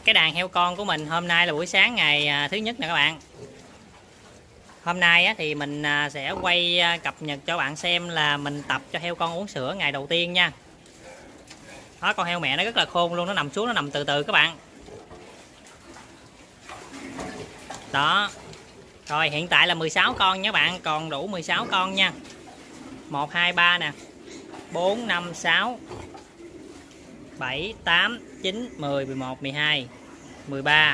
Cái đàn heo con của mình hôm nay là buổi sáng ngày thứ nhất nè các bạn. Hôm nay thì mình sẽ quay cập nhật cho bạn xem là mình tập cho heo con uống sữa ngày đầu tiên nha. Đó, con heo mẹ nó rất là khôn luôn, nó nằm xuống, nó nằm từ từ các bạn. Đó. Rồi hiện tại là 16 con nha các bạn, còn đủ 16 con nha. 1 2 3 nè. 4 5 6 7 8 9 10 11 12 13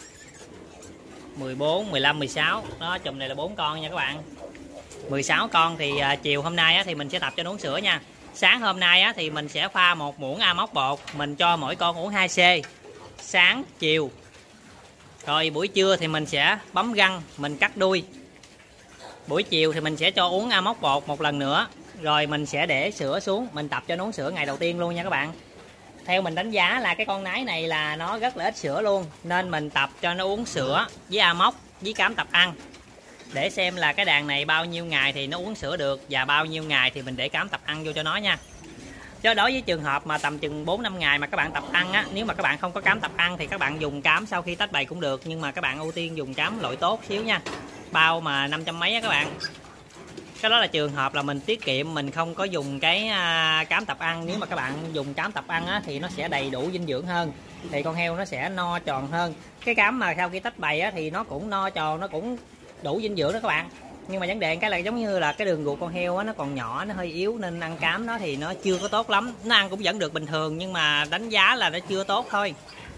14 15 16. Đó, chùm này là 4 con nha các bạn. 16 con thì chiều hôm nay thì mình sẽ tập cho nó uống sữa nha. Sáng hôm nay thì mình sẽ pha 1 muỗng amox bột, mình cho mỗi con uống 2C sáng chiều. Rồi buổi trưa thì mình sẽ bấm găng, mình cắt đuôi. Buổi chiều thì mình sẽ cho uống amox bột một lần nữa. Rồi mình sẽ để sữa xuống, mình tập cho nó uống sữa ngày đầu tiên luôn nha các bạn. Theo mình đánh giá là cái con nái này là nó rất là ít sữa luôn, nên mình tập cho nó uống sữa với amox với cám tập ăn, để xem là cái đàn này bao nhiêu ngày thì nó uống sữa được và bao nhiêu ngày thì mình để cám tập ăn vô cho nó nha. Chứ đối với trường hợp mà tầm chừng 4-5 ngày mà các bạn tập ăn á, nếu mà các bạn không có cám tập ăn thì các bạn dùng cám sau khi tách bầy cũng được, nhưng mà các bạn ưu tiên dùng cám loại tốt xíu nha, bao mà 500 mấy á các bạn. Cái đó là trường hợp là mình tiết kiệm, mình không có dùng cái cám tập ăn. Nếu mà các bạn dùng cám tập ăn á, thì nó sẽ đầy đủ dinh dưỡng hơn, thì con heo nó sẽ no tròn hơn. Cái cám mà sau khi tách bầy á, thì nó cũng no tròn, nó cũng đủ dinh dưỡng đó các bạn. Nhưng mà vấn đề cái là giống như là cái đường ruột con heo á, nó còn nhỏ, nó hơi yếu, nên ăn cám nó thì nó chưa có tốt lắm. Nó ăn cũng vẫn được bình thường, nhưng mà đánh giá là nó chưa tốt thôi.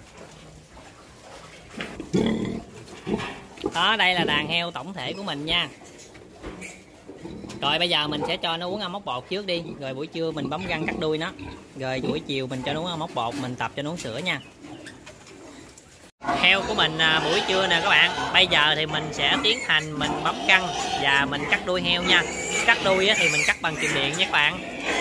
Đó, đây là đàn heo tổng thể của mình nha. Rồi bây giờ mình sẽ cho nó uống amox bột trước đi, rồi buổi trưa mình bấm găng cắt đuôi nó, rồi buổi chiều mình cho nó uống amox bột, mình tập cho nó uống sữa nha. Heo của mình buổi trưa nè các bạn. Bây giờ thì mình sẽ tiến hành mình bấm găng và mình cắt đuôi heo nha. Cắt đuôi thì mình cắt bằng kìm điện nha các bạn.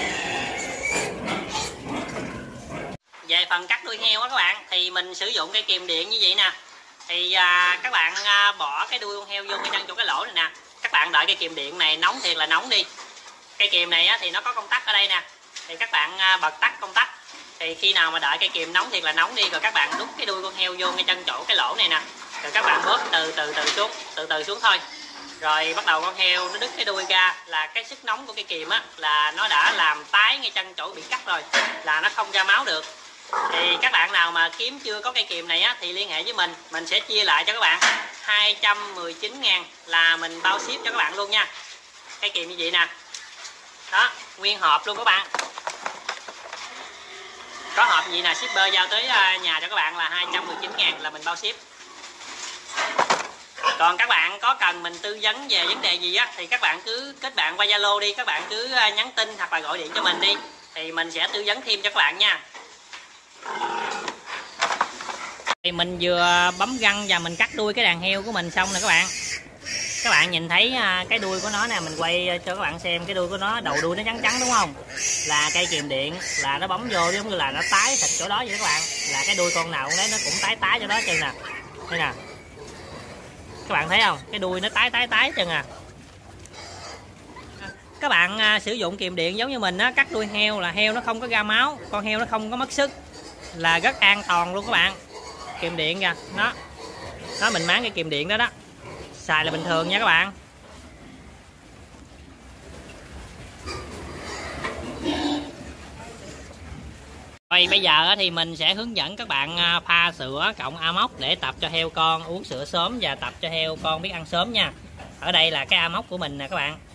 Về phần cắt đuôi heo các bạn, thì mình sử dụng cái kìm điện như vậy nè. Thì các bạn bỏ cái đuôi con heo vô ngay chỗ cái lỗ này nè. Các bạn đợi cái kìm điện này nóng thiệt là nóng đi. Cái kìm này thì nó có công tắc ở đây nè, thì các bạn bật tắt công tắc. Thì khi nào mà đợi cái kìm nóng thiệt là nóng đi, rồi các bạn đút cái đuôi con heo vô ngay chân chỗ cái lỗ này nè, rồi các bạn bóp từ từ xuống thôi. Rồi bắt đầu con heo nó đứt cái đuôi ra, là cái sức nóng của cái kìm á là nó đã làm tái ngay chân chỗ bị cắt rồi, là nó không ra máu được. Thì các bạn nào mà kiếm chưa có cây kìm này á, thì liên hệ với mình sẽ chia lại cho các bạn 219.000 là mình bao ship cho các bạn luôn nha. Cây kìm như vậy nè. Đó, nguyên hộp luôn các bạn. Có hộp gì nè, shipper giao tới nhà cho các bạn là 219.000 là mình bao ship. Còn các bạn có cần mình tư vấn về vấn đề gì á, thì các bạn cứ kết bạn qua Zalo đi, các bạn cứ nhắn tin hoặc là gọi điện cho mình đi, thì mình sẽ tư vấn thêm cho các bạn nha. Thì mình vừa bấm găng và mình cắt đuôi cái đàn heo của mình xong nè các bạn. Các bạn nhìn thấy cái đuôi của nó nè, mình quay cho các bạn xem cái đuôi của nó, đầu đuôi nó trắng trắng đúng không? Là cây kìm điện là nó bấm vô giống như là nó tái thịt chỗ đó vậy các bạn. Là cái đuôi con nào cũng đấy, nó cũng tái chỗ đó chân nè. Đây nè. Các bạn thấy không? Cái đuôi nó tái chân à. Các bạn sử dụng kìm điện giống như mình á, cắt đuôi heo là heo nó không có ra máu, con heo nó không có mất sức, là rất an toàn luôn các bạn. Kìm điện kìa, nó mình máng cái kìm điện đó đó, xài là bình thường nha các bạn. Rồi bây giờ thì mình sẽ hướng dẫn các bạn pha sữa cộng amox để tập cho heo con uống sữa sớm và tập cho heo con biết ăn sớm nha. Ở đây là cái amox của mình nè các bạn.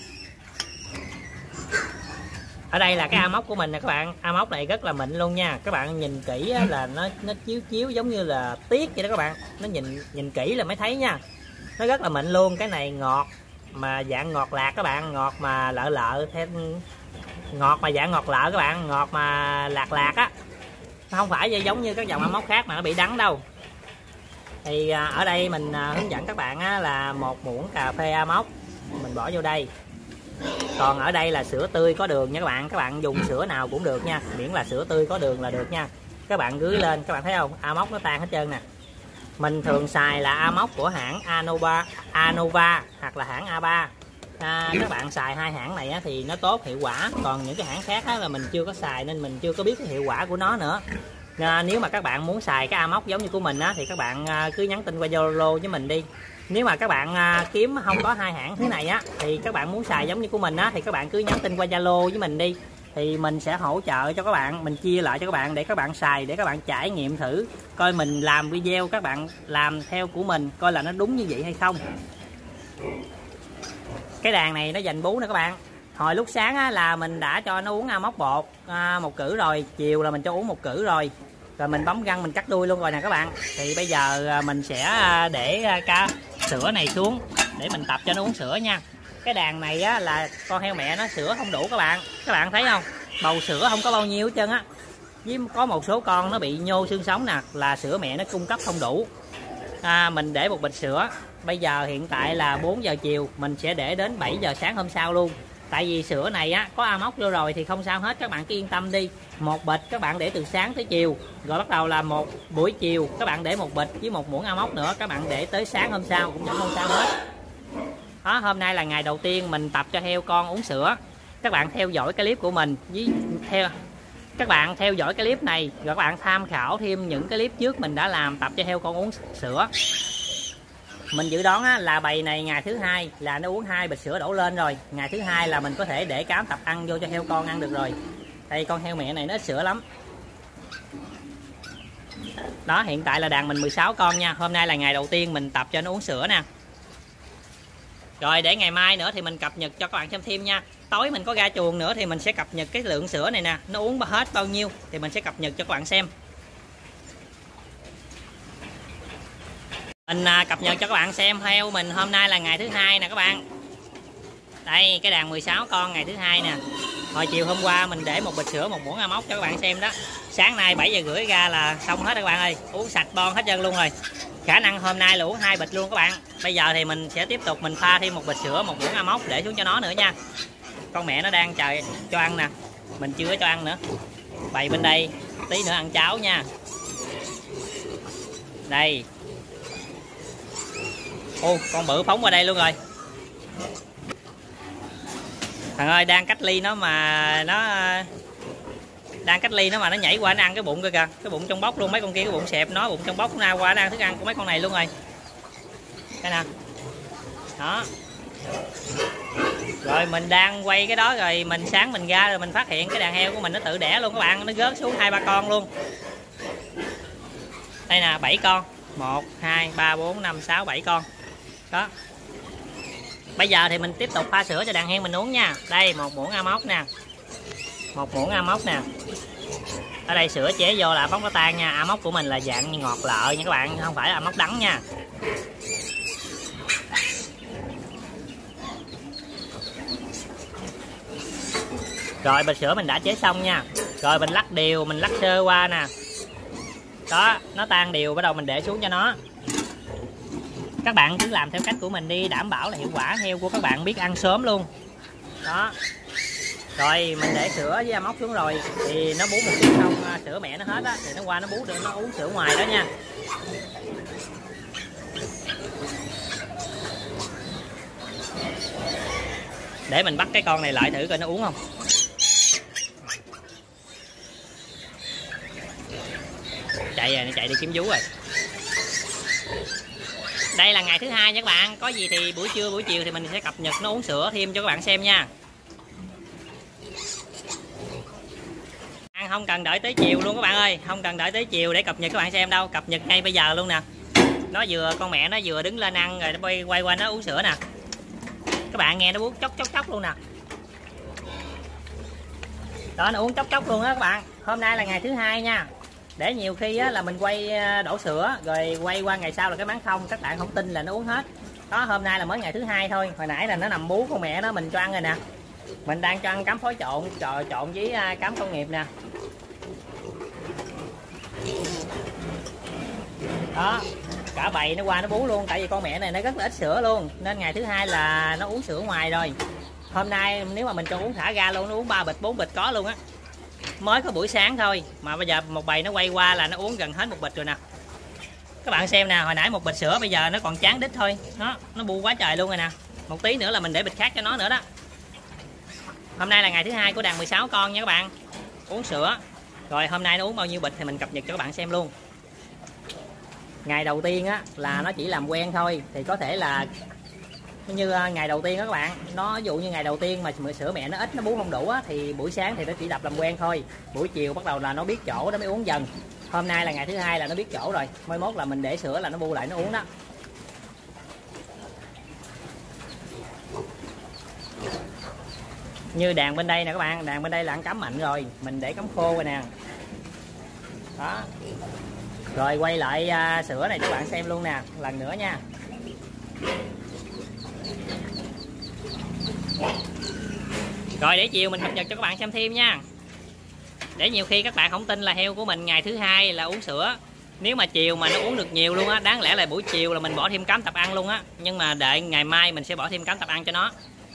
Ở đây là cái amox của mình nè các bạn. Amox này rất là mịn luôn nha. Các bạn nhìn kỹ là nó chiếu giống như là tiết vậy đó các bạn. Nó nhìn kỹ là mới thấy nha. Nó rất là mịn luôn. Cái này ngọt mà dạng ngọt lạc các bạn, ngọt mà lợ theo, ngọt mà dạng ngọt lợ các bạn, ngọt mà lạc á. Nó không phải giống như các dòng amox khác mà nó bị đắng đâu. Thì ở đây mình hướng dẫn các bạn là 1 muỗng cà phê amox mình bỏ vô đây. Còn ở đây là sữa tươi có đường nha các bạn. Các bạn dùng sữa nào cũng được nha, miễn là sữa tươi có đường là được nha. Các bạn rưới lên, các bạn thấy không, amox nó tan hết trơn nè. Mình thường xài là amox của hãng Anova hoặc là hãng A3. Các bạn xài hai hãng này thì nó tốt, hiệu quả. Còn những cái hãng khác là mình chưa có xài nên mình chưa có biết cái hiệu quả của nó nữa. Nếu mà các bạn muốn xài cái Amox giống như của mình á, thì các bạn cứ nhắn tin qua Zalo với mình đi. Nếu mà các bạn kiếm không có hai hãng thứ này á, thì các bạn muốn xài giống như của mình á, thì các bạn cứ nhắn tin qua Zalo với mình đi, thì mình sẽ hỗ trợ cho các bạn, mình chia lại cho các bạn để các bạn xài, để các bạn trải nghiệm thử coi mình làm video, các bạn làm theo của mình coi là nó đúng như vậy hay không. Cái đàn này nó dành bú nè các bạn. Hồi lúc sáng á, là mình đã cho nó uống Amox bột 1 cữ rồi, chiều là mình cho uống 1 cữ rồi, rồi mình bấm găng mình cắt đuôi luôn rồi nè các bạn. Thì bây giờ mình sẽ để cá sữa này xuống để mình tập cho nó uống sữa nha. Cái đàn này á, là con heo mẹ nó sữa không đủ các bạn thấy không, bầu sữa không có bao nhiêu hết trơn á, với có một số con nó bị nhô xương sống nè, là sữa mẹ nó cung cấp không đủ. Mình để một bịch sữa, bây giờ hiện tại là 4 giờ chiều, mình sẽ để đến 7 giờ sáng hôm sau luôn. Tại vì sữa này á, có Amox vô rồi thì không sao hết, các bạn cứ yên tâm đi. Một bịch các bạn để từ sáng tới chiều, rồi bắt đầu là một buổi chiều các bạn để một bịch với một muỗng Amox nữa, các bạn để tới sáng hôm sau cũng vẫn không sao hết. Đó, hôm nay là ngày đầu tiên mình tập cho heo con uống sữa. Các bạn theo dõi cái clip của mình các bạn theo dõi cái clip này, rồi các bạn tham khảo thêm những cái clip trước mình đã làm tập cho heo con uống sữa. Mình dự đoán á, là bầy này ngày thứ hai là nó uống 2 bịch sữa đổ lên rồi, ngày thứ hai là mình có thể để cám tập ăn vô cho heo con ăn được rồi. Đây, con heo mẹ này nó ít sữa lắm. Đó, hiện tại là đàn mình 16 con nha. Hôm nay là ngày đầu tiên mình tập cho nó uống sữa nè. Rồi để ngày mai nữa thì mình cập nhật cho các bạn xem thêm nha. Tối mình có ra chuồng nữa thì mình sẽ cập nhật cái lượng sữa này nè, nó uống hết bao nhiêu thì mình sẽ cập nhật cho các bạn xem. Mình cập nhật cho các bạn xem heo mình hôm nay là ngày thứ hai nè các bạn. Đây, cái đàn 16 con ngày thứ hai nè. Hồi chiều hôm qua mình để một bịch sữa, một muỗng Amox cho các bạn xem đó. Sáng nay 7 giờ rưỡi ra là xong hết các bạn ơi, uống sạch bon hết trơn luôn rồi. Khả năng hôm nay là uống 2 bịch luôn các bạn. Bây giờ thì mình sẽ tiếp tục mình pha thêm một bịch sữa, một muỗng Amox để xuống cho nó nữa nha. Con mẹ nó đang chờ cho ăn nè, mình chưa cho ăn nữa. Bày bên đây, tí nữa ăn cháo nha. Đây. Ô, con bự phóng qua đây luôn rồi. Thằng ơi, đang cách ly nó mà nó nhảy qua nó ăn cái bụng kìa, cái bụng trong bóc luôn. Mấy con kia cái bụng xẹp, nó bụng trong bóc nó qua nó ăn thức ăn của mấy con này luôn rồi. Cái nè. Đó. Rồi mình đang quay cái đó rồi mình sáng mình ra rồi mình phát hiện cái đàn heo của mình nó tự đẻ luôn các bạn, nó rớt xuống 2-3 con luôn. Đây nè, 7 con. 1 2 3 4 5 6 7 con. Đó. Bây giờ thì mình tiếp tục pha sữa cho đàn heo mình uống nha. Đây, một muỗng Amox nè. Một muỗng Amox nè. Ở đây sữa chế vô là Amox nó tan nha. Amox của mình là dạng ngọt lợ nha các bạn, không phải là Amox đắng nha. Rồi bịch sữa mình đã chế xong nha. Rồi mình lắc đều, mình lắc sơ qua nè. Đó, nó tan đều, bắt đầu mình để xuống cho nó. Các bạn cứ làm theo cách của mình đi, đảm bảo là hiệu quả, heo của các bạn biết ăn sớm luôn. Đó. Rồi mình để sữa với Amox xuống rồi thì nó bú một chút xong sữa mẹ nó hết á thì nó qua nó bú được, nó uống sữa ngoài đó nha. Để mình bắt cái con này lại thử coi nó uống không. Chạy rồi, nó chạy đi kiếm vú rồi. Đây là ngày thứ hai nha các bạn. Có gì thì buổi trưa buổi chiều thì mình sẽ cập nhật nó uống sữa thêm cho các bạn xem nha. Ăn không cần đợi tới chiều luôn các bạn ơi, không cần đợi tới chiều để cập nhật các bạn xem đâu, cập nhật ngay bây giờ luôn nè. Con mẹ nó vừa đứng lên ăn rồi nó quay qua nó uống sữa nè. Các bạn nghe nó uống chốc luôn nè. Đó, nó uống chốc luôn á các bạn. Hôm nay là ngày thứ hai nha. Để nhiều khi á, là mình quay đổ sữa rồi quay qua ngày sau là cái bán không, các bạn không tin là nó uống hết. Đó, hôm nay là mới ngày thứ hai thôi. Hồi nãy là nó nằm bú con mẹ nó mình cho ăn rồi nè. Mình đang cho ăn cám phối trộn với cám công nghiệp nè. Đó, cả bầy nó qua nó bú luôn, tại vì con mẹ này nó rất là ít sữa luôn, nên ngày thứ hai là nó uống sữa ngoài rồi. Hôm nay nếu mà mình cho uống thả ra luôn, nó uống 3 bịch 4 bịch có luôn á. Mới có buổi sáng thôi mà bây giờ một bầy nó quay qua là nó uống gần hết một bịch rồi nè. Các bạn xem nè, hồi nãy một bịch sữa bây giờ nó còn chán đít thôi. Đó, nó bu quá trời luôn rồi nè. Một tí nữa là mình để bịch khác cho nó nữa đó. Hôm nay là ngày thứ hai của đàn 16 con nha các bạn. Uống sữa. Rồi hôm nay nó uống bao nhiêu bịch thì mình cập nhật cho các bạn xem luôn. Ngày đầu tiên á là nó chỉ làm quen thôi, thì có thể là như ngày đầu tiên đó các bạn, nó ví dụ như ngày đầu tiên mà sữa mẹ nó ít, nó bú không đủ á, thì buổi sáng thì nó chỉ tập làm quen thôi, buổi chiều bắt đầu là nó biết chỗ, nó mới uống dần. Hôm nay là ngày thứ hai là nó biết chỗ rồi, mai mốt là mình để sữa là nó bu lại nó uống đó. Như đàn bên đây nè các bạn, đàn bên đây là ăn cắm mạnh rồi, mình để cắm khô rồi nè. Đó. Rồi quay lại sữa này cho các bạn xem luôn nè, lần nữa nha. Rồi để chiều mình cập nhật cho các bạn xem thêm nha. Để nhiều khi các bạn không tin là heo của mình ngày thứ hai là uống sữa. Nếu mà chiều mà nó uống được nhiều luôn á, đáng lẽ là buổi chiều là mình bỏ thêm cám tập ăn luôn á. Nhưng mà đợi ngày mai mình sẽ bỏ thêm cám tập ăn cho nó.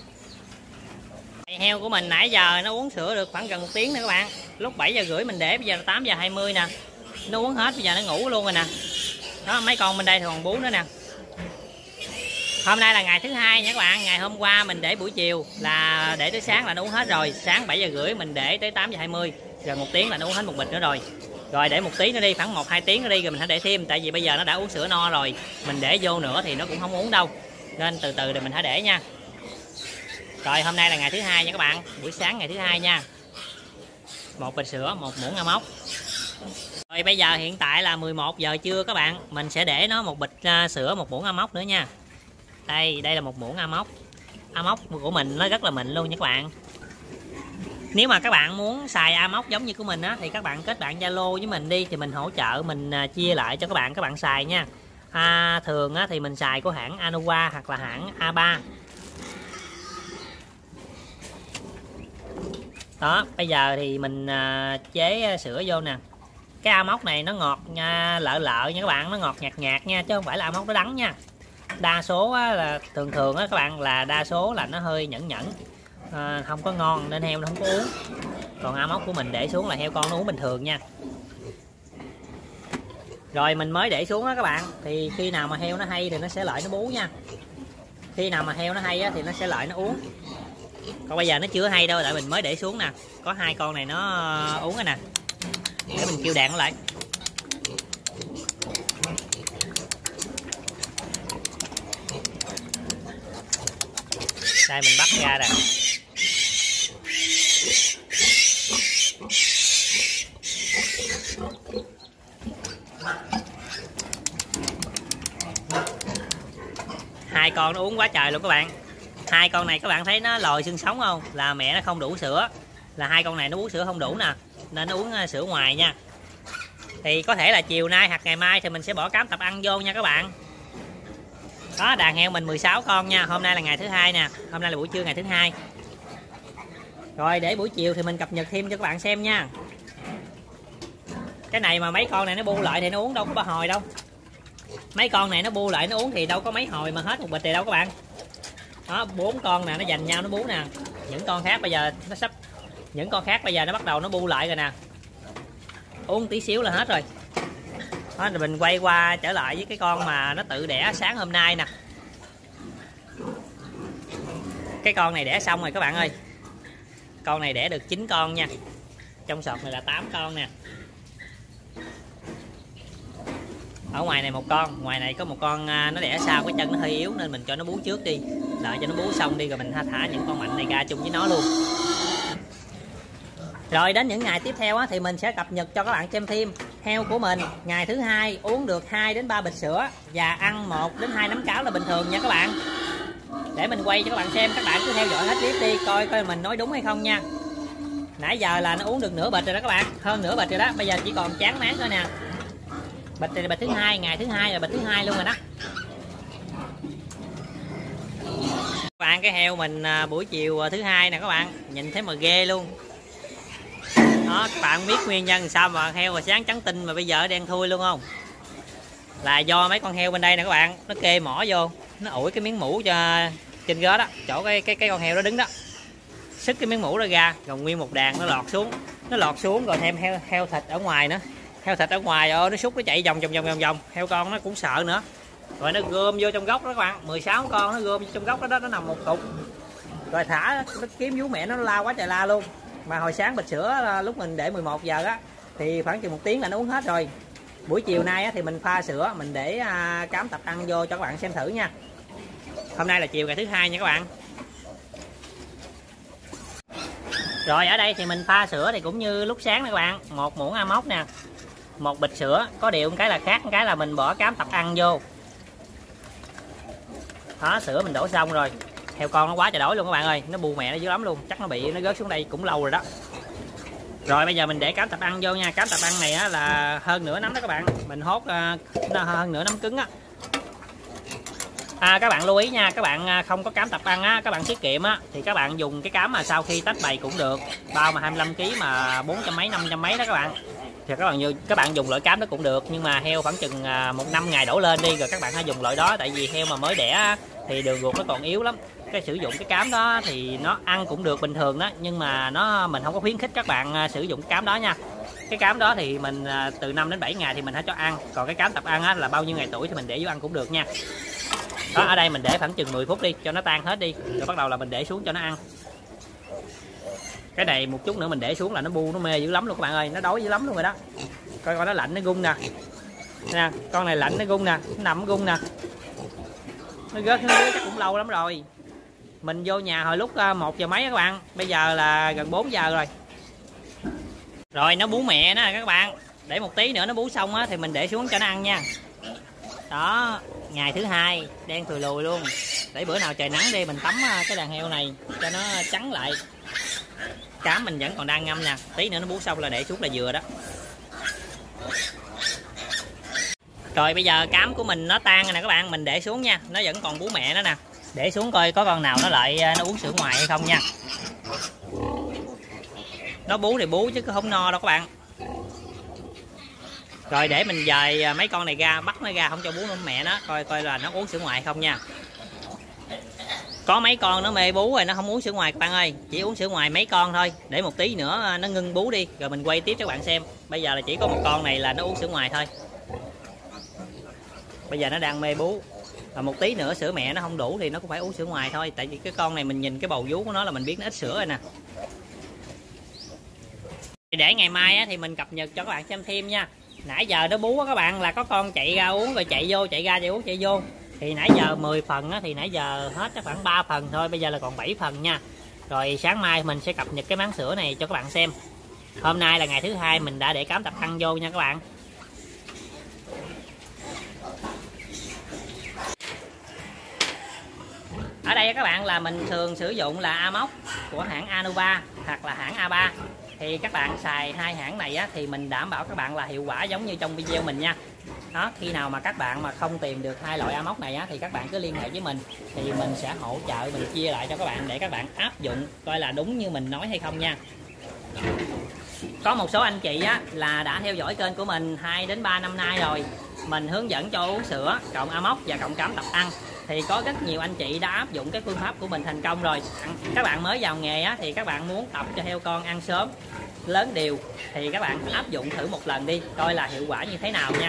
Heo của mình nãy giờ nó uống sữa được khoảng gần 1 tiếng nè các bạn. Lúc 7 giờ rưỡi mình để, bây giờ là 8 giờ 20 nè. Nó uống hết, bây giờ nó ngủ luôn rồi nè. Đó, mấy con bên đây thì còn bú nữa nè. Hôm nay là ngày thứ hai nha các bạn. Ngày hôm qua mình để buổi chiều là để tới sáng là nó uống hết rồi. Sáng 7 giờ rưỡi mình để tới 8 giờ 20. Gần 1 tiếng là nó uống hết 1 bịch nữa rồi. Rồi để 1 tí nữa đi, khoảng 1-2 tiếng nữa đi rồi mình hãy để thêm. Tại vì bây giờ nó đã uống sữa no rồi. Mình để vô nữa thì nó cũng không uống đâu. Nên từ từ thì mình hãy để nha. Rồi hôm nay là ngày thứ hai nha các bạn. Buổi sáng ngày thứ hai nha. 1 bịch sữa, 1 muỗng amok. Rồi bây giờ hiện tại là 11 giờ trưa các bạn. Mình sẽ để nó 1 bịch sữa, 1 muỗng amok nữa nha. Đây là 1 muỗng amok. Amok của mình nó rất là mịn luôn nha các bạn. Nếu mà các bạn muốn xài amok giống như của mình á, thì các bạn kết bạn Zalo với mình đi, thì mình hỗ trợ, mình chia lại cho các bạn xài nha. Thường á, thì mình xài của hãng Anova hoặc là hãng A3. Đó, bây giờ thì mình chế sữa vô nè. Cái amok này nó ngọt nha, lợ nha các bạn, nó ngọt nhạt nhạt nha, chứ không phải là amok nó đắng nha. Đa số á, là thường á các bạn, là đa số là nó hơi nhẫn không có ngon nên heo nó không có uống. Còn amok của mình để xuống là heo con nó uống bình thường nha. Rồi mình mới để xuống đó các bạn, thì khi nào mà heo nó hay thì nó sẽ lại nó bú nha. Khi nào mà heo nó hay á, thì nó sẽ lại nó uống. Còn bây giờ nó chưa hay đâu, tại mình mới để xuống nè. Có 2 con này nó uống rồi nè. Để mình kêu đàn nó lại. Đây mình bắt ra nè. Hai con nó uống quá trời luôn các bạn. 2 con này các bạn thấy nó lòi xương sống không? Là mẹ nó không đủ sữa. Là 2 con này nó uống sữa không đủ nè. Nên nó uống sữa ngoài nha. Thì có thể là chiều nay hoặc ngày mai thì mình sẽ bỏ cám tập ăn vô nha các bạn. Đó, đàn heo mình 16 con nha. Hôm nay là ngày thứ hai nè. Hôm nay là buổi trưa ngày thứ hai. Rồi để buổi chiều thì mình cập nhật thêm cho các bạn xem nha. Cái này mà mấy con này nó bu lại thì nó uống đâu có 3 hồi đâu. Mấy con này nó bu lại nó uống thì đâu có mấy hồi mà hết 1 bịch thì đâu các bạn. Đó, 4 con nè, nó giành nhau nó bú nè. Những con khác bây giờ nó bắt đầu nó bu lại rồi nè. Uống tí xíu là hết rồi. Đó, rồi mình quay qua trở lại với cái con mà nó tự đẻ sáng hôm nay nè. Cái con này đẻ xong rồi các bạn ơi. Con này đẻ được 9 con nha. Trong sọt này là 8 con nè. Ở ngoài này 1 con, ngoài này có 1 con nó đẻ sau, cái chân nó hơi yếu nên mình cho nó bú trước đi. Đợi cho nó bú xong đi rồi mình thả những con mạnh này ra chung với nó luôn. Rồi đến những ngày tiếp theo á, thì mình sẽ cập nhật cho các bạn xem thêm. Heo của mình ngày thứ hai uống được 2 đến 3 bịch sữa và ăn 1 đến 2 nắm cáo là bình thường nha các bạn. Để mình quay cho các bạn xem, các bạn cứ theo dõi hết clip đi, coi mình nói đúng hay không nha. Nãy giờ là nó uống được nửa bịch rồi đó các bạn, hơn nửa bịch rồi đó, bây giờ chỉ còn chán máng thôi nè. Bịch này là bịch thứ hai, ngày thứ hai là bịch thứ hai luôn rồi đó. Các bạn, cái heo mình buổi chiều thứ hai nè các bạn, nhìn thấy mà ghê luôn. Đó, các bạn biết nguyên nhân sao mà heo mà sáng trắng tinh mà bây giờ đen thui luôn không? Là do mấy con heo bên đây nè các bạn, nó kê mỏ vô, nó ủi cái miếng mũ cho trên gớ đó, chỗ cái con heo đó đứng đó. Xức cái miếng mũ đó ra, rồi nguyên một đàn nó lọt xuống rồi thêm heo thịt ở ngoài nữa. Heo thịt ở ngoài nó xúc nó chạy vòng, heo con nó cũng sợ nữa. Rồi nó gom vô trong góc đó các bạn, 16 con nó gom vô trong góc đó, nó nằm một cục. Rồi thả nó kiếm vú mẹ nó la quá trời la luôn. Mà hồi sáng bịch sữa lúc mình để 11 giờ á thì khoảng chừng 1 tiếng là nó uống hết rồi. Buổi chiều nay á, thì mình pha sữa mình để cám tập ăn vô cho các bạn xem thử nha. Hôm nay là chiều ngày thứ hai nha các bạn. Rồi ở đây thì mình pha sữa thì cũng như lúc sáng nè các bạn, 1 muỗng Amox nè, 1 bịch sữa, có điều một cái là khác, một cái là mình bỏ cám tập ăn vô. Đó, sữa mình đổ xong rồi. Heo con nó quá trời đói luôn các bạn ơi, nó bu mẹ nó dữ lắm luôn, chắc nó bị nó rớt xuống đây cũng lâu rồi đó. Rồi bây giờ mình để cám tập ăn vô nha. Cám tập ăn này á, là hơn nửa nắm đó các bạn, mình hốt hơn nửa nắm cứng á. Các bạn lưu ý nha, các bạn không có cám tập ăn á, các bạn tiết kiệm á, thì các bạn dùng cái cám mà sau khi tách bày cũng được, bao mà 25 kg mà 400 mấy 500 mấy đó các bạn, thì các bạn dùng loại cám đó cũng được. Nhưng mà heo khoảng chừng 1 năm ngày đổ lên đi rồi các bạn hãy dùng loại đó, tại vì heo mà mới đẻ thì đường ruột nó còn yếu lắm. Cái sử dụng cái cám đó thì nó ăn cũng được bình thường đó, nhưng mà mình không có khuyến khích các bạn sử dụng cái cám đó nha. Cái cám đó thì mình từ 5 đến 7 ngày thì mình hãy cho ăn, còn cái cám tập ăn á, là bao nhiêu ngày tuổi thì mình để vô ăn cũng được nha. Đó, ở đây mình để khoảng chừng 10 phút đi cho nó tan hết đi, rồi bắt đầu là mình để xuống cho nó ăn. Cái này một chút nữa mình để xuống là nó bu nó mê dữ lắm luôn các bạn ơi, nó đói dữ lắm luôn rồi đó. Coi nó lạnh nó gung nè, nè con này lạnh nó gung nè, nó nằm nó gung nè, nó rớt chắc cũng lâu lắm rồi. Mình vô nhà hồi lúc 1 giờ mấy các bạn, bây giờ là gần 4 giờ rồi. Rồi nó bú mẹ đó các bạn, để một tí nữa nó bú xong á thì mình để xuống cho nó ăn nha. Đó, ngày thứ hai đen thùi lùi luôn, để bữa nào trời nắng đi mình tắm cái đàn heo này cho nó trắng lại. Cám mình vẫn còn đang ngâm nè, tí nữa nó bú xong là để xuống là vừa đó. Rồi bây giờ cám của mình nó tan rồi nè các bạn, mình để xuống nha, nó vẫn còn bú mẹ nó nè. Để xuống coi có con nào nó lại nó uống sữa ngoài hay không nha. Nó bú thì bú chứ không no đâu các bạn. Rồi để mình dời mấy con này ra, bắt nó ra không cho bú nó mẹ nó, coi là nó uống sữa ngoài không nha. Có mấy con nó mê bú rồi nó không uống sữa ngoài các bạn ơi, chỉ uống sữa ngoài mấy con thôi. Để một tí nữa nó ngưng bú đi rồi mình quay tiếp cho các bạn xem. Bây giờ là chỉ có một con này là nó uống sữa ngoài thôi. Bây giờ nó đang mê bú, và một tí nữa sữa mẹ nó không đủ thì nó cũng phải uống sữa ngoài thôi. Tại vì cái con này mình nhìn cái bầu vú của nó là mình biết nó ít sữa rồi nè. Để ngày mai á, thì mình cập nhật cho các bạn xem thêm nha. Nãy giờ nó bú á các bạn, là có con chạy ra uống rồi chạy vô, chạy ra chạy uống chạy vô. Thì nãy giờ 10 phần á, thì nãy giờ hết khoảng 3 phần thôi, bây giờ là còn 7 phần nha. Rồi sáng mai mình sẽ cập nhật cái máng sữa này cho các bạn xem. Hôm nay là ngày thứ hai mình đã để cám tập ăn vô nha các bạn. Ở đây các bạn là mình thường sử dụng là Amox của hãng Anova hoặc là hãng A3. Thì các bạn xài hai hãng này á, thì mình đảm bảo các bạn là hiệu quả giống như trong video mình nha. Đó, khi nào mà các bạn mà không tìm được hai loại Amox này á, thì các bạn cứ liên hệ với mình, thì mình sẽ hỗ trợ, mình chia lại cho các bạn để các bạn áp dụng coi là đúng như mình nói hay không nha. Có một số anh chị á, là đã theo dõi kênh của mình 2 đến 3 năm nay rồi. Mình hướng dẫn cho uống sữa cộng Amox và cộng cám tập ăn, thì có rất nhiều anh chị đã áp dụng cái phương pháp của mình thành công rồi. Các bạn mới vào nghề á, thì các bạn muốn tập cho heo con ăn sớm lớn đều thì các bạn áp dụng thử một lần đi, coi là hiệu quả như thế nào nha.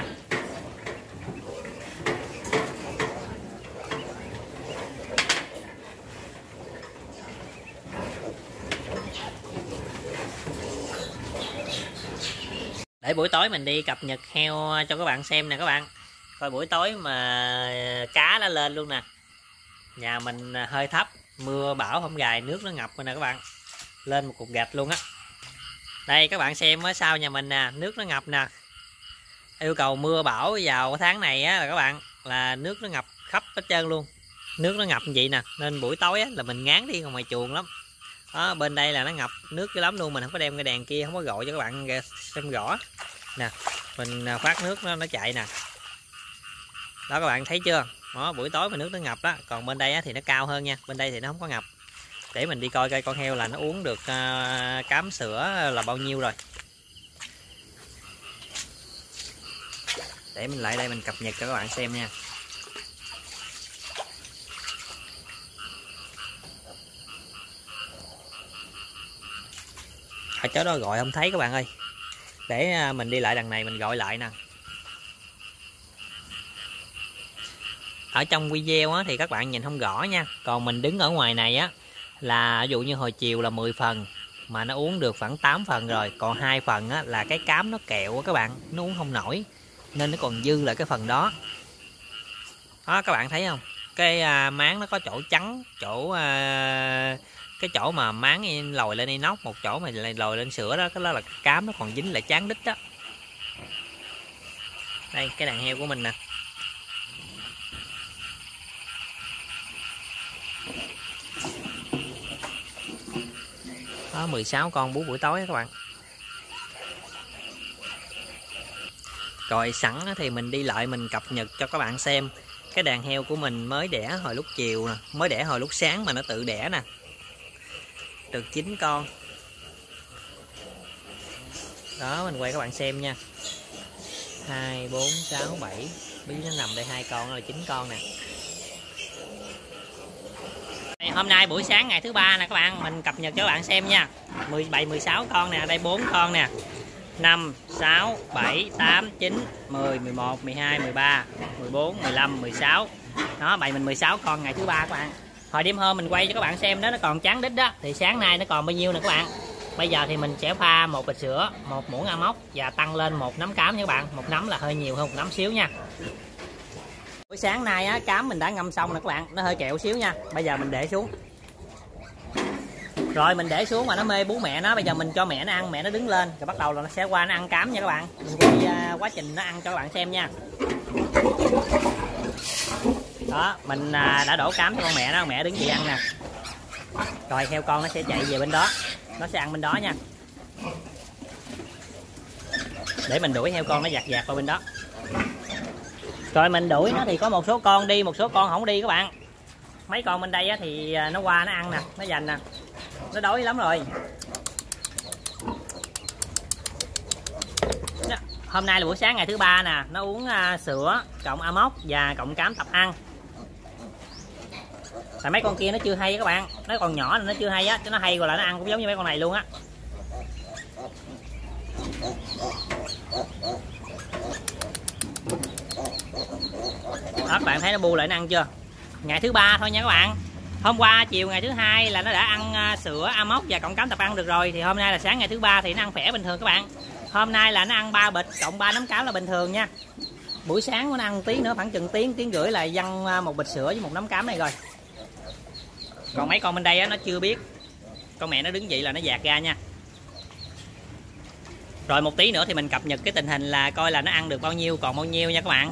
Để buổi tối mình đi cập nhật heo cho các bạn xem nè các bạn. Coi buổi tối mà cá đã lên luôn nè. Nhà mình hơi thấp, mưa bão hôm gài nước nó ngập rồi nè các bạn. Lên một cục gạch luôn á. Đây các bạn xem ở sau nhà mình nè, nước nó ngập nè. Yêu cầu mưa bão vào tháng này á là các bạn, là nước nó ngập khắp hết trơn luôn. Nước nó ngập như vậy nè, nên buổi tối á, là mình ngán đi ngoài chuồng lắm. Đó, bên đây là nó ngập nước dữ lắm luôn, mình không có đem cái đèn kia, không có gọi cho các bạn xem rõ. Nè, mình phát nước nó chạy nè. Đó các bạn thấy chưa? Đó, buổi tối mà nước nó ngập đó, còn bên đây á, thì nó cao hơn nha, bên đây thì nó không có ngập. Để mình đi coi coi con heo là nó uống được cám sữa là bao nhiêu rồi. Để mình lại đây mình cập nhật cho các bạn xem nha. Ở chỗ đó gọi không thấy các bạn ơi. Để mình đi lại đằng này mình gọi lại nè. Ở trong video á, thì các bạn nhìn không rõ nha. Còn mình đứng ở ngoài này á, là ví dụ như hồi chiều là 10 phần, mà nó uống được khoảng 8 phần rồi, còn 2 phần á, là cái cám nó kẹo các bạn, nó uống không nổi nên nó còn dư lại cái phần đó. Đó các bạn thấy không, cái máng nó có chỗ trắng, chỗ cái chỗ mà máng lồi lên inox, một chỗ mà lồi lên sữa đó, cái đó là cám nó còn dính lại chán đít đó. Đây cái đàn heo của mình nè. Đó 16 con bú buổi tối đó các bạn. Rồi sẵn thì mình đi lại mình cập nhật cho các bạn xem cái đàn heo của mình mới đẻ hồi lúc chiều nè, mới đẻ hồi lúc sáng mà nó tự đẻ nè. Được 9 con. Đó mình quay các bạn xem nha. 2 4 6 7, bí nó nằm đây 2 con là 9 con nè. Hôm nay buổi sáng ngày thứ ba nè các bạn, mình cập nhật cho các bạn xem nha. 17 16 con nè, đây 4 con nè. 5 6 7 8 9 10 11 12 13 14 15 16. Đó bày mình 16 con ngày thứ ba các bạn. Hồi đêm hôm mình quay cho các bạn xem đó, nó còn trắng đít đó, thì sáng nay nó còn bao nhiêu nè các bạn. Bây giờ thì mình sẽ pha một bịch sữa, một muỗng amox và tăng lên một nắm cám nha các bạn. Một nắm là hơi nhiều hơn một nắm xíu nha. Buổi sáng nay á, cám mình đã ngâm xong nè các bạn, nó hơi kẹo xíu nha. Bây giờ mình để xuống. Rồi mình để xuống mà nó mê bú mẹ nó, bây giờ mình cho mẹ nó ăn, mẹ nó đứng lên rồi bắt đầu là nó sẽ qua nó ăn cám nha các bạn. Mình quay quá trình nó ăn cho các bạn xem nha. Đó, mình đã đổ cám cho con mẹ nó, mẹ đứng dậy ăn nè. Rồi heo con nó sẽ chạy về bên đó, nó sẽ ăn bên đó nha. Để mình đuổi heo con nó dạt vào bên đó. Rồi mình đuổi nó thì có một số con đi, một số con không đi các bạn. Mấy con bên đây á, thì nó qua nó ăn nè, nó dành nè. Nó đói lắm rồi. Đó. Hôm nay là buổi sáng ngày thứ ba nè, nó uống sữa cộng amox và cộng cám tập ăn. Tại mấy con kia nó chưa hay các bạn, nó còn nhỏ nên nó chưa hay á, chứ nó hay rồi là nó ăn cũng giống như mấy con này luôn á. Đó, các bạn thấy nó bu lại nó ăn chưa? Ngày thứ ba thôi nha các bạn. Hôm qua chiều ngày thứ hai là nó đã ăn sữa amox và cộng cám tập ăn được rồi, thì hôm nay là sáng ngày thứ ba thì nó ăn khỏe bình thường các bạn. Hôm nay là nó ăn 3 bịch cộng 3 nắm cám là bình thường nha. Buổi sáng nó ăn tí nữa, khoảng chừng tiếng rưỡi là văng một bịch sữa với một nắm cám này rồi. Còn mấy con bên đây á, nó chưa biết. Con mẹ nó đứng dậy là nó dạt ra nha. Rồi một tí nữa thì mình cập nhật cái tình hình là coi là nó ăn được bao nhiêu, còn bao nhiêu nha các bạn.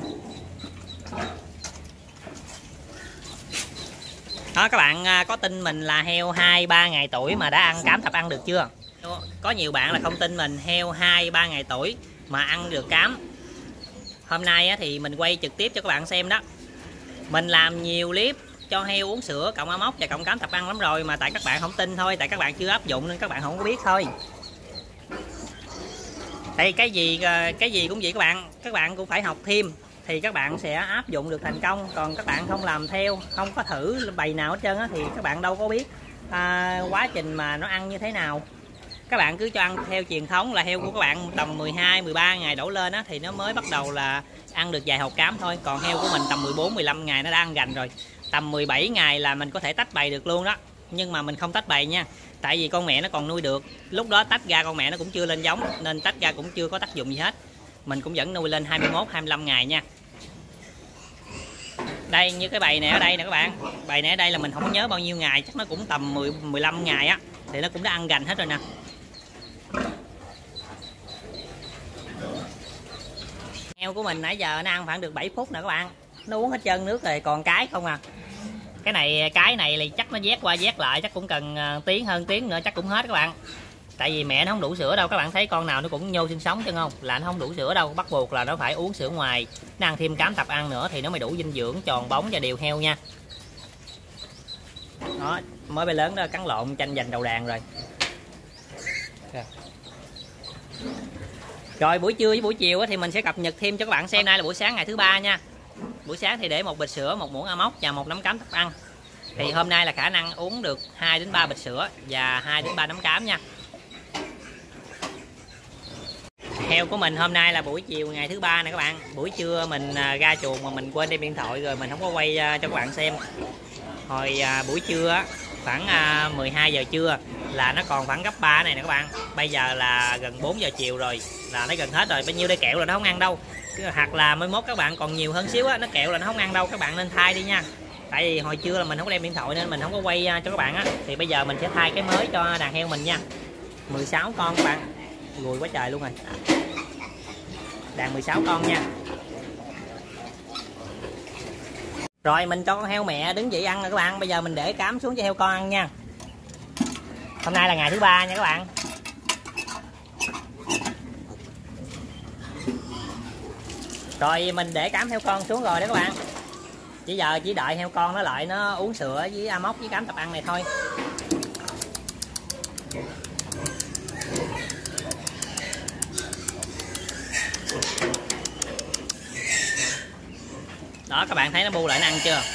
Đó các bạn có tin mình là heo 2-3 ngày tuổi mà đã ăn cám tập ăn được chưa? Có nhiều bạn là không tin mình, heo 2-3 ngày tuổi mà ăn được cám. Hôm nay á, thì mình quay trực tiếp cho các bạn xem đó. Mình làm nhiều clip cho heo uống sữa cộng amox và cộng cám tập ăn lắm rồi, mà tại các bạn không tin thôi, tại các bạn chưa áp dụng nên các bạn không có biết thôi. Đây cái gì cũng vậy các bạn cũng phải học thêm thì các bạn sẽ áp dụng được thành công. Còn các bạn không làm theo, không có thử bày nào hết trơn á, thì các bạn đâu có biết quá trình mà nó ăn như thế nào. Các bạn cứ cho ăn theo truyền thống là heo của các bạn tầm 12-13 ngày đổ lên á, thì nó mới bắt đầu là ăn được vài hộp cám thôi. Còn heo của mình tầm 14-15 ngày nó đã ăn gành rồi. Tầm 17 ngày là mình có thể tách bày được luôn đó. Nhưng mà mình không tách bày nha, tại vì con mẹ nó còn nuôi được. Lúc đó tách ra con mẹ nó cũng chưa lên giống, nên tách ra cũng chưa có tác dụng gì hết. Mình cũng vẫn nuôi lên 21-25 ngày nha. Đây như cái bầy này ở đây nè các bạn. Bầy này ở đây là mình không có nhớ bao nhiêu ngày, chắc nó cũng tầm 15 ngày á, thì nó cũng đã ăn gành hết rồi nè. Heo của mình nãy giờ nó ăn khoảng được 7 phút nè các bạn. Nó uống hết trơn nước rồi, còn cái không à. Cái này thì chắc nó vét qua vét lại, chắc cũng cần hơn tiếng nữa chắc cũng hết các bạn. Tại vì mẹ nó không đủ sữa đâu, các bạn thấy con nào nó cũng nhô xương sống chứ không, là nó không đủ sữa đâu, bắt buộc là nó phải uống sữa ngoài, nó ăn thêm cám tập ăn nữa thì nó mới đủ dinh dưỡng, tròn bóng và đều heo nha. Đó, mới bé lớn đó cắn lộn tranh giành đầu đàn rồi. Rồi buổi trưa với buổi chiều thì mình sẽ cập nhật thêm cho các bạn xem. Nay là buổi sáng ngày thứ ba nha. Buổi sáng thì để một bịch sữa, một muỗng amox và một nắm cám tập ăn. Thì hôm nay là khả năng uống được 2-3 bịch sữa và 2-3 nắm cám nha. Heo của mình hôm nay là buổi chiều ngày thứ ba nè các bạn. Buổi trưa mình ra chuồng mà mình quên đem điện thoại rồi, mình không có quay cho các bạn xem. Hồi buổi trưa khoảng 12 giờ trưa là nó còn khoảng gấp 3 này nè các bạn. Bây giờ là gần 4 giờ chiều rồi, là nó gần hết rồi. Bao nhiêu đây kẹo là nó không ăn đâu, hoặc là mới mốt các bạn còn nhiều hơn xíu á, nó kẹo là nó không ăn đâu, các bạn nên thay đi nha. Tại vì hồi trưa là mình không có đem điện thoại nên mình không có quay cho các bạn á, thì bây giờ mình sẽ thay cái mới cho đàn heo mình nha. 16 con các bạn, gùi quá trời luôn rồi. Đàn 16 con nha. Rồi mình cho con heo mẹ đứng dậy ăn rồi các bạn. Bây giờ mình để cám xuống cho heo con ăn nha. Hôm nay là ngày thứ 3 nha các bạn. Rồi mình để cám heo con xuống rồi đó các bạn. Chỉ giờ chỉ đợi heo con nó lại nó uống sữa với Amox với cám tập ăn này thôi. Đó các bạn thấy nó bu lại nó ăn chưa?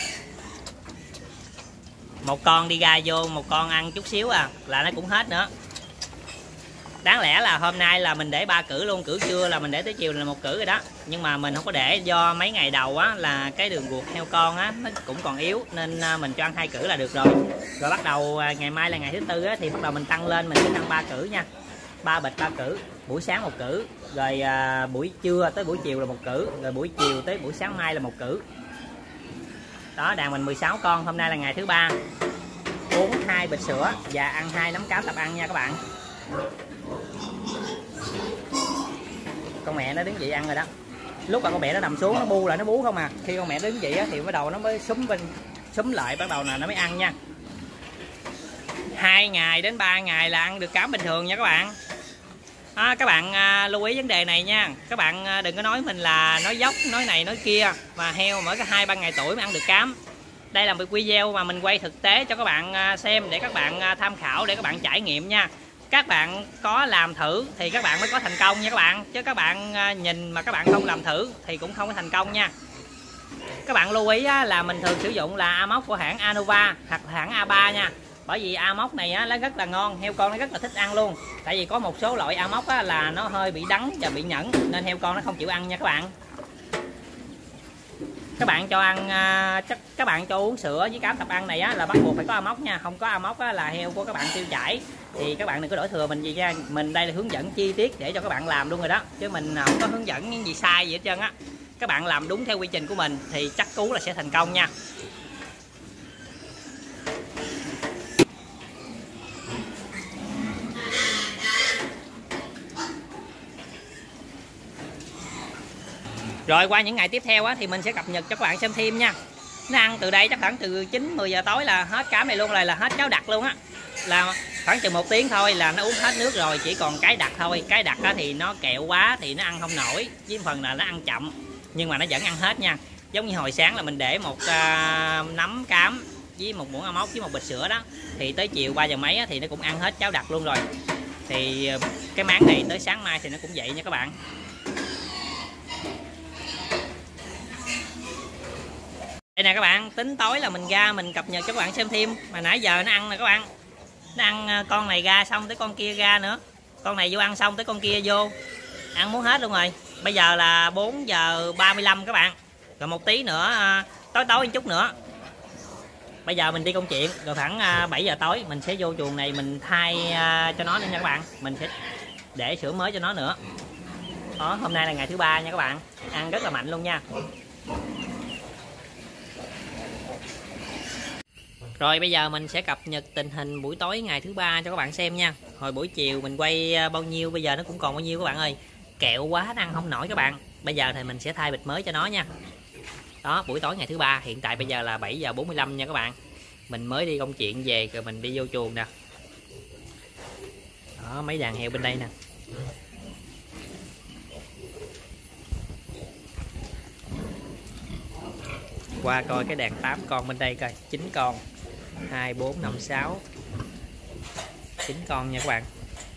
Một con đi ra vô, một con ăn chút xíu à là nó cũng hết nữa. Đáng lẽ là hôm nay là mình để 3 cử luôn, cử trưa là mình để tới chiều là 1 cử rồi đó. Nhưng mà mình không có để, do mấy ngày đầu á là cái đường ruột heo con á nó cũng còn yếu nên mình cho ăn 2 cử là được rồi. Rồi bắt đầu ngày mai là ngày thứ 4 á thì bắt đầu mình tăng lên, mình sẽ ăn 3 cử nha. 3 bịch 3 cử, buổi sáng 1 cử, rồi buổi trưa tới buổi chiều là 1 cử, rồi buổi chiều tới buổi sáng mai là 1 cử. Đó, đàn mình 16 con, hôm nay là ngày thứ 3. Uống 2 bịch sữa và ăn 2 nắm cám tập ăn nha các bạn. Con mẹ nó đứng dậy ăn rồi đó. Lúc mà con mẹ nó nằm xuống nó bu lại nó bú không à. Khi con mẹ đứng dậy thì bắt đầu nó mới xúm lại, bắt đầu là nó mới ăn nha. 2 ngày đến 3 ngày là ăn được cám bình thường nha các bạn. Các bạn lưu ý vấn đề này nha. Các bạn đừng có nói mình là nói dốc, nói này nói kia, mà heo mới có 2-3 ngày tuổi mới ăn được cám. Đây là một video mà mình quay thực tế cho các bạn xem, để các bạn tham khảo, để các bạn trải nghiệm nha. Các bạn có làm thử thì các bạn mới có thành công nha các bạn. Chứ các bạn nhìn mà các bạn không làm thử thì cũng không có thành công nha. Các bạn lưu ý là mình thường sử dụng là Amox của hãng Anova hoặc hãng A3 nha. Bởi vì Amox này nó rất là ngon, heo con nó rất là thích ăn luôn. Tại vì có một số loại Amox là nó hơi bị đắng và bị nhẫn nên heo con nó không chịu ăn nha các bạn. Các bạn cho ăn các bạn cho uống sữa với cám tập ăn này là bắt buộc phải có Amox nha. Không có Amox là heo của các bạn tiêu chảy, thì các bạn đừng có đổi thừa mình gì nha. Mình đây là hướng dẫn chi tiết để cho các bạn làm luôn rồi đó, chứ mình không có hướng dẫn những gì sai gì hết trơn á. Các bạn làm đúng theo quy trình của mình thì chắc cú là sẽ thành công nha. Rồi qua những ngày tiếp theo thì mình sẽ cập nhật cho các bạn xem thêm nha. Nó ăn từ đây chắc khoảng từ 9-10 giờ tối là hết cám này luôn, là hết cháo đặc luôn á. Là khoảng chừng 1 tiếng thôi là nó uống hết nước rồi, chỉ còn cái đặc thôi. Cái đặc thì nó kẹo quá thì nó ăn không nổi, với phần là nó ăn chậm, nhưng mà nó vẫn ăn hết nha. Giống như hồi sáng là mình để một nắm cám với 1 muỗng Amox với 1 bịch sữa đó, thì tới chiều 3 giờ mấy thì nó cũng ăn hết cháo đặc luôn rồi. Thì cái máng này tới sáng mai thì nó cũng vậy nha các bạn. Đây nè các bạn, tính tối là mình ra mình cập nhật cho các bạn xem thêm. Mà nãy giờ nó ăn nè các bạn. Nó ăn con này ra xong tới con kia ra nữa. Con này vô ăn xong tới con kia vô. Ăn muốn hết luôn rồi. Bây giờ là 4 giờ 35 các bạn. Rồi một tí nữa, tối một chút nữa. Bây giờ mình đi công chuyện. Rồi khoảng 7 giờ tối mình sẽ vô chuồng này mình thay cho nó nữa nha các bạn. Mình sẽ để sữa mới cho nó nữa. Đó, hôm nay là ngày thứ 3 nha các bạn. Ăn rất là mạnh luôn nha. Rồi bây giờ mình sẽ cập nhật tình hình buổi tối ngày thứ 3 cho các bạn xem nha. Hồi buổi chiều mình quay bao nhiêu, bây giờ nó cũng còn bao nhiêu các bạn ơi. Kẹo quá nó ăn không nổi các bạn. Bây giờ thì mình sẽ thay bịch mới cho nó nha. Đó, buổi tối ngày thứ 3, hiện tại bây giờ là 7 giờ 45 nha các bạn. Mình mới đi công chuyện về rồi mình đi vô chuồng nè. Đó, mấy đàn heo bên đây nè. Qua coi cái đàn 8 con bên đây coi, 9 con. 2, 4, 5, 6 9 con nha các bạn.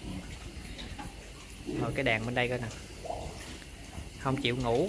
Rồi cái đàn bên đây coi nè, không chịu ngủ.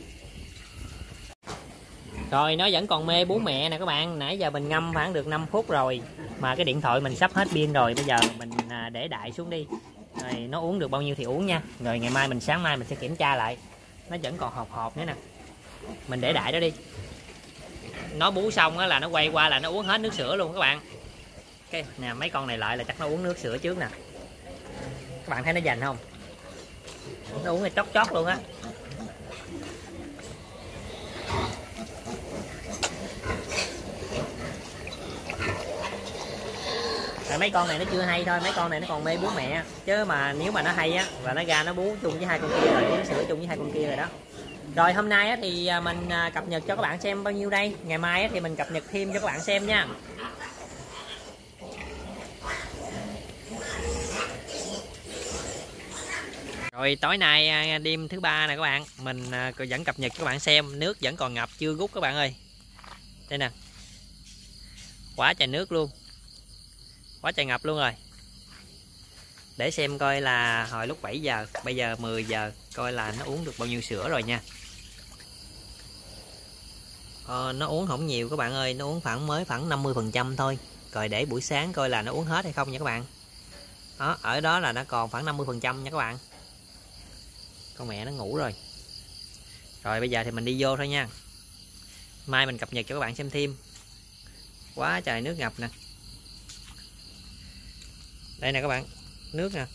Rồi nó vẫn còn mê bú mẹ nè các bạn. Nãy giờ mình ngâm khoảng được 5 phút rồi, mà cái điện thoại mình sắp hết pin rồi. Bây giờ mình để đại xuống đi, rồi nó uống được bao nhiêu thì uống nha. Rồi ngày mai sáng mai mình sẽ kiểm tra lại. Nó vẫn còn hộp nữa nè, mình để đại đó đi. Nó bú xong là nó quay qua là nó uống hết nước sữa luôn các bạn. cái nè, mấy con này lại là chắc nó uống nước sữa trước nè. Các bạn thấy nó dành không? Nó uống chót chót luôn á. Mấy con này nó chưa hay thôi, mấy con này nó còn mê bú mẹ, chứ mà nếu mà nó hay á và nó ra nó bú chung với hai con kia rồi, uống sữa chung với hai con kia rồi đó. Rồi hôm nay á thì mình cập nhật cho các bạn xem bao nhiêu đây, ngày mai á thì mình cập nhật thêm cho các bạn xem nha. Rồi tối nay đêm thứ ba nè các bạn, mình vẫn cập nhật cho các bạn xem, nước vẫn còn ngập chưa rút các bạn ơi. Đây nè, quá trời nước luôn, quá trời ngập luôn rồi. Để xem coi là hồi lúc 7 giờ, bây giờ 10 giờ, coi là nó uống được bao nhiêu sữa rồi nha. Nó uống không nhiều các bạn ơi, nó uống khoảng 50% thôi. Rồi để buổi sáng coi là nó uống hết hay không nha các bạn. Đó, ở đó là nó còn khoảng 50% nha các bạn. Con mẹ nó ngủ rồi. Rồi bây giờ thì mình đi vô thôi nha. Mai mình cập nhật cho các bạn xem thêm. Quá trời nước ngập nè. Đây nè các bạn, nước nè.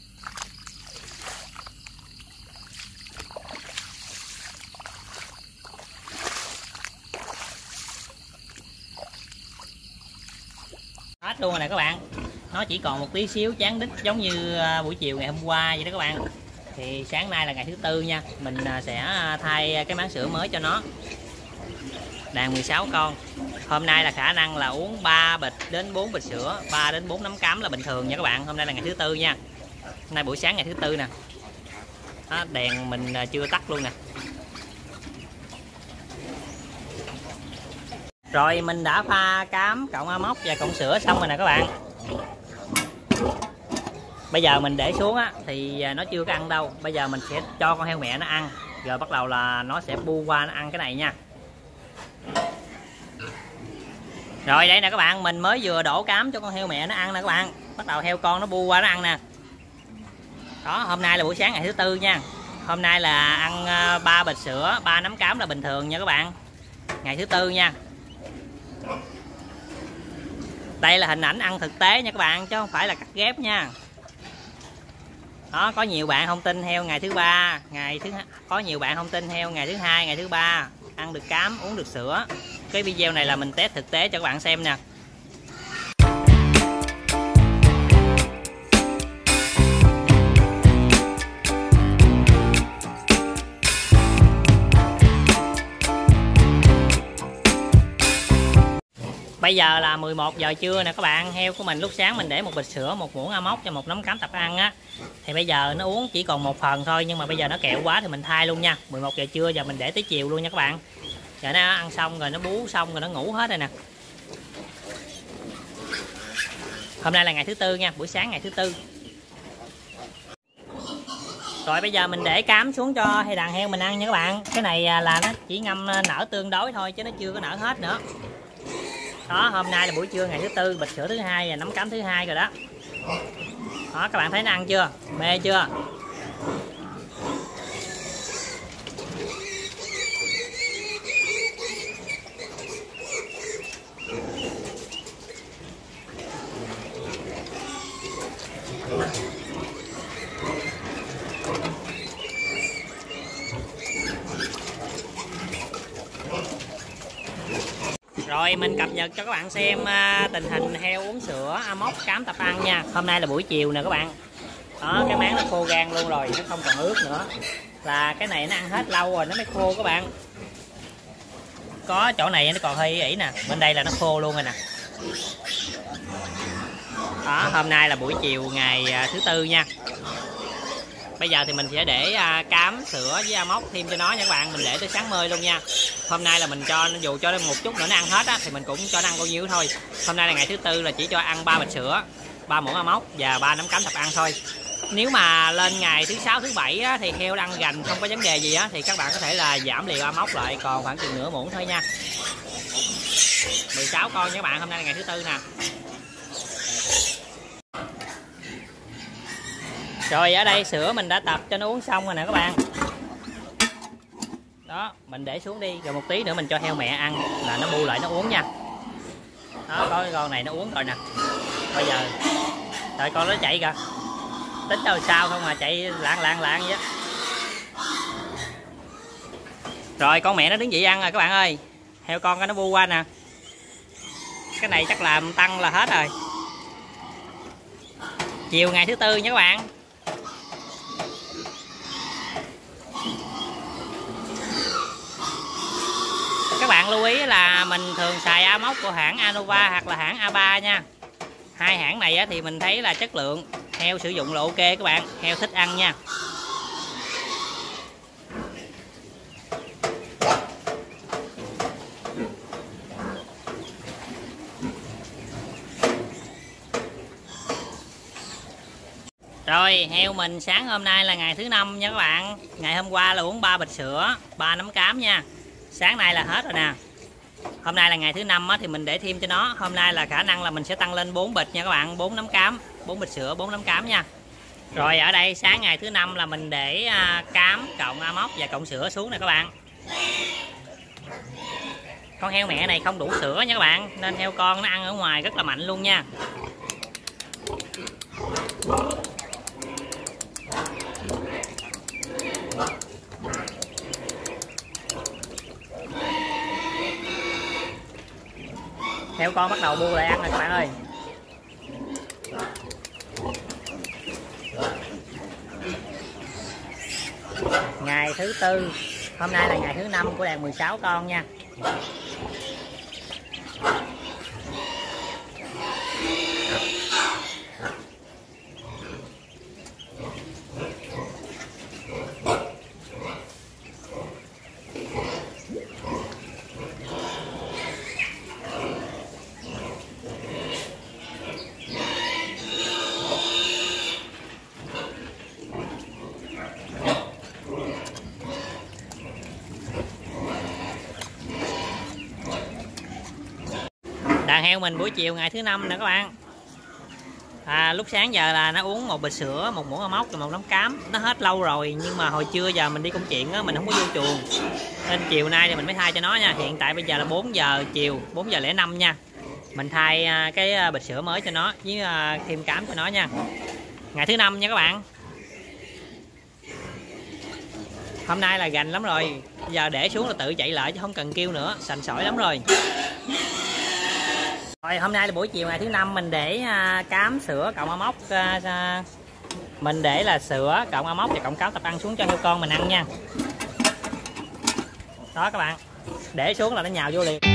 Hết luôn rồi nè các bạn. Nó chỉ còn một tí xíu chán đít giống như buổi chiều ngày hôm qua vậy đó các bạn. Thì sáng nay là ngày thứ tư nha, mình sẽ thay cái máng sữa mới cho nó. Đàn 16 con. Hôm nay là khả năng là uống 3 bịch đến 4 bịch sữa, 3 đến 4 nắm cám là bình thường nha các bạn. Hôm nay là ngày thứ tư nha. Hôm nay buổi sáng ngày thứ tư nè. Đó, đèn mình chưa tắt luôn nè. Rồi mình đã pha cám cộng móc và cộng sữa xong rồi nè các bạn. Bây giờ mình để xuống á thì nó chưa có ăn đâu. Bây giờ mình sẽ cho con heo mẹ nó ăn. Rồi bắt đầu là nó sẽ bu qua nó ăn cái này nha. Rồi đây nè các bạn, mình mới vừa đổ cám cho con heo mẹ nó ăn nè các bạn. Bắt đầu heo con nó bu qua nó ăn nè. Đó, hôm nay là buổi sáng ngày thứ tư nha. Hôm nay là ăn 3 bịch sữa, 3 nắm cám là bình thường nha các bạn. Ngày thứ tư nha. Đây là hình ảnh ăn thực tế nha các bạn, chứ không phải là cắt ghép nha. Đó, có nhiều bạn không tin heo ngày thứ ba, có nhiều bạn không tin heo ngày thứ hai, ngày thứ ba ăn được cám, uống được sữa. Cái video này là mình test thực tế cho các bạn xem nè. Bây giờ là 11 giờ trưa nè các bạn. Heo của mình lúc sáng mình để một bịch sữa, một muỗng amok cho một nắm cám tập ăn á. Thì bây giờ nó uống chỉ còn một phần thôi, nhưng mà bây giờ nó kẹo quá thì mình thay luôn nha. 11 giờ trưa giờ mình để tới chiều luôn nha các bạn. Giờ nó ăn xong rồi, nó bú xong rồi, nó ngủ hết rồi nè. Hôm nay là ngày thứ tư nha, buổi sáng ngày thứ tư. Rồi bây giờ mình để cám xuống cho đàn heo mình ăn nha các bạn. Cái này là nó chỉ ngâm nở tương đối thôi chứ nó chưa có nở hết nữa. Đó, hôm nay là buổi trưa ngày thứ tư, bịch sữa thứ hai và nắm cám thứ hai rồi đó. Đó, các bạn thấy nó ăn chưa? Mê chưa? Rồi mình cập nhật cho các bạn xem tình hình heo uống sữa amok cám tập ăn nha. Hôm nay là buổi chiều nè các bạn. Đó, cái máng nó khô gan luôn rồi, nó không còn ướt nữa. Là cái này nó ăn hết lâu rồi nó mới khô các bạn. Có chỗ này nó còn hơi ỉ nè, bên đây là nó khô luôn rồi nè. Đó, hôm nay là buổi chiều ngày thứ tư nha. Bây giờ thì mình sẽ để cám, sữa với amok thêm cho nó nha các bạn. Mình để tới sáng mơi luôn nha. Hôm nay là mình cho dù cho một chút nữa nó ăn hết á thì mình cũng cho nó ăn bao nhiêu thôi. Hôm nay là ngày thứ tư là chỉ cho ăn 3 bịch sữa, 3 muỗng amok và 3 nắm cám tập ăn thôi. Nếu mà lên ngày thứ sáu, thứ bảy á, thì heo ăn gành không có vấn đề gì á thì các bạn có thể là giảm liều amok lại còn khoảng chừng nửa muỗng thôi nha. 16 con nha các bạn, hôm nay là ngày thứ tư nè. Rồi ở đây sữa mình đã tập cho nó uống xong rồi nè các bạn. Đó, mình để xuống đi, rồi một tí nữa mình cho heo mẹ ăn là nó bu lại nó uống nha. Đó, có con này nó uống rồi nè. Bây giờ đợi con nó chạy kìa, tính đâu sao không mà chạy lạng vậy. Rồi con mẹ nó đứng dậy ăn rồi các bạn ơi. Heo con nó bu qua nè. Cái này chắc làm tăng là hết rồi. Chiều ngày thứ tư nha các bạn. Các bạn lưu ý là mình thường xài Amox của hãng Anova hoặc là hãng A3 nha. Hai hãng này thì mình thấy là chất lượng heo sử dụng là ok các bạn, heo thích ăn nha. Rồi heo mình sáng hôm nay là ngày thứ 5 nha các bạn. Ngày hôm qua là uống 3 bịch sữa, 3 nắm cám nha. Sáng nay là hết rồi nè. Hôm nay là ngày thứ 5 thì mình để thêm cho nó. Hôm nay là khả năng là mình sẽ tăng lên 4 bịch nha các bạn, 4 nắm cám, 4 bịch sữa, 4 nắm cám nha. Rồi ở đây sáng ngày thứ 5 là mình để cám cộng Amox và cộng sữa xuống nè các bạn. Con heo mẹ này không đủ sữa nha các bạn, nên heo con nó ăn ở ngoài rất là mạnh luôn nha. Heo con bắt đầu bu lại ăn rồi các bạn ơi. Ngày thứ tư, hôm nay là ngày thứ 5 của đàn 16 con nha. Đàn heo mình buổi chiều ngày thứ 5 nè các bạn. Lúc sáng giờ là nó uống 1 bịch sữa, 1 muỗng Amox và 1 nắm cám. Nó hết lâu rồi nhưng mà hồi trưa giờ mình đi công chuyện á, mình không có vô chuồng. Nên chiều nay thì mình mới thay cho nó nha. Hiện tại bây giờ là 4 giờ chiều, 4 giờ 05 nha. Mình thay cái bịch sữa mới cho nó với thêm cám cho nó nha. Ngày thứ 5 nha các bạn. Hôm nay là gành lắm rồi. Giờ để xuống là tự chạy lại chứ không cần kêu nữa, sành sỏi lắm rồi. Rồi hôm nay là buổi chiều ngày thứ 5 mình để cám sữa cộng Amox, mình để là sữa cộng Amox và cộng cám tập ăn xuống cho heo con mình ăn nha. Đó các bạn, để xuống là nó nhào vô liền.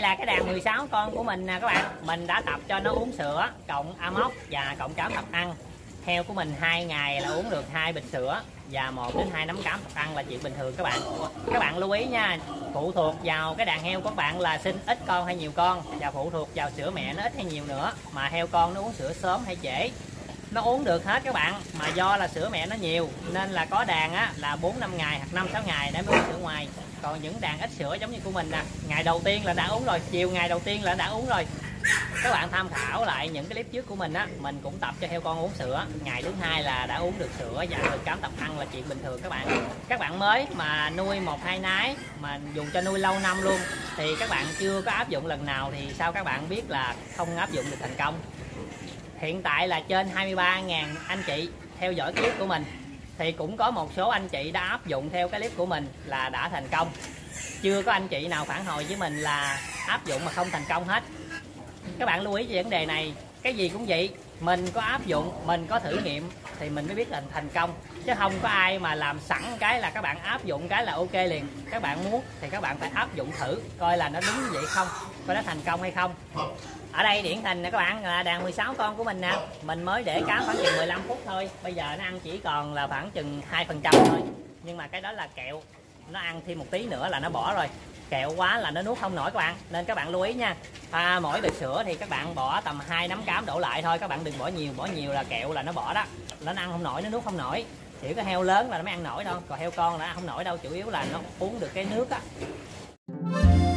là cái đàn 16 con của mình nè các bạn. Mình đã tập cho nó uống sữa cộng amox và cộng cám tập ăn. Heo của mình 2 ngày là uống được 2 bịch sữa và 1 đến 2 nắm cám tập ăn là chuyện bình thường các bạn. Các bạn lưu ý nha, phụ thuộc vào cái đàn heo của các bạn là sinh ít con hay nhiều con, và phụ thuộc vào sữa mẹ nó ít hay nhiều nữa. Mà heo con nó uống sữa sớm hay trễ nó uống được hết các bạn, mà do là sữa mẹ nó nhiều nên là có đàn á là 4-5 ngày hoặc 5-6 ngày để mới uống sữa ngoài. Còn những đàn ít sữa giống như của mình nè, ngày đầu tiên là đã uống rồi, chiều ngày đầu tiên là đã uống rồi. Các bạn tham khảo lại những cái clip trước của mình á, mình cũng tập cho heo con uống sữa, ngày thứ 2 là đã uống được sữa và được cám tập ăn là chuyện bình thường các bạn. Các bạn mới mà nuôi 1-2 nái mà dùng cho nuôi lâu năm luôn thì các bạn chưa có áp dụng lần nào thì sao các bạn biết là không áp dụng được thành công. Hiện tại là trên 23.000 anh chị theo dõi clip của mình, thì cũng có một số anh chị đã áp dụng theo cái clip của mình là đã thành công. Chưa có anh chị nào phản hồi với mình là áp dụng mà không thành công hết. Các bạn lưu ý về vấn đề này, cái gì cũng vậy, mình có áp dụng, mình có thử nghiệm thì mình mới biết là thành công, chứ không có ai mà làm sẵn cái là các bạn áp dụng cái là ok liền. Các bạn muốn thì các bạn phải áp dụng thử coi là nó đúng như vậy không, coi nó thành công hay không. Ở đây điển hình nè các bạn, là đàn 16 con của mình nè, mình mới để cám khoảng chừng 15 phút thôi, bây giờ nó ăn chỉ còn là khoảng chừng 2% thôi. Nhưng mà cái đó là kẹo, nó ăn thêm một tí nữa là nó bỏ rồi, kẹo quá là nó nuốt không nổi các bạn. Nên các bạn lưu ý nha, mỗi bịch sữa thì các bạn bỏ tầm 2 nắm cám đổ lại thôi, các bạn đừng bỏ nhiều là kẹo là nó bỏ đó, nó ăn không nổi, nó nuốt không nổi. Chỉ có heo lớn là nó mới ăn nổi thôi, còn heo con là ăn không nổi đâu, chủ yếu là nó uống được cái nước á.